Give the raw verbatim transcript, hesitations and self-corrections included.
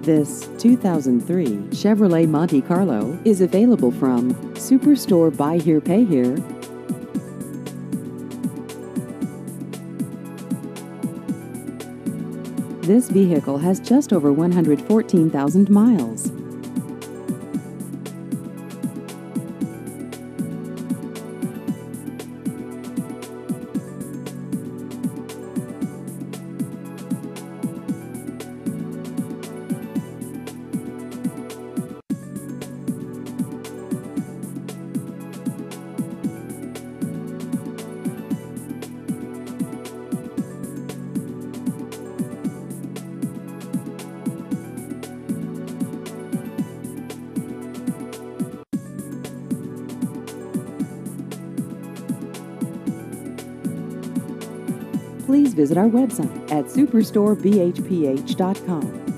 This two thousand three Chevrolet Monte Carlo is available from Superstore Buy Here Pay Here. This vehicle has just over one hundred fourteen thousand miles. Please visit our website at superstore b h p h dot com.